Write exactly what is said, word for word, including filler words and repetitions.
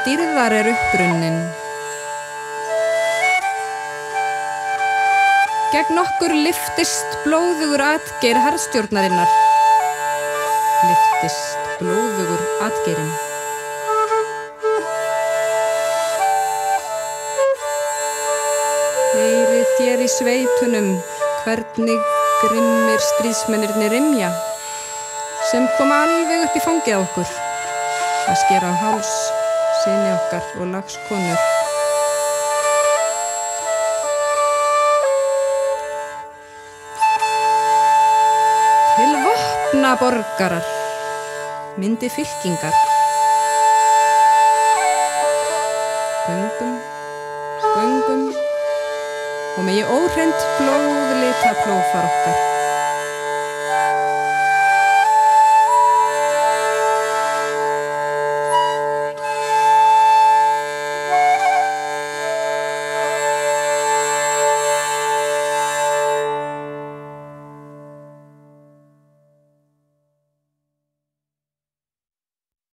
dýrðar er upprunnin. Gegn okkur lyftist blóðugur atgeir harðstjórnarinnar. Lyftist blóðugur atgeirinn. Heyrið þér í sveitunum hvernig grimmir stríðsmennirnir rymja, sem kom alveg upp í fangið á okkur, að skera á háls syni okkar og lagskonur. Til vopna borgarar, myndi fylkingar. Göngum, göngum, og megi óhreint blóð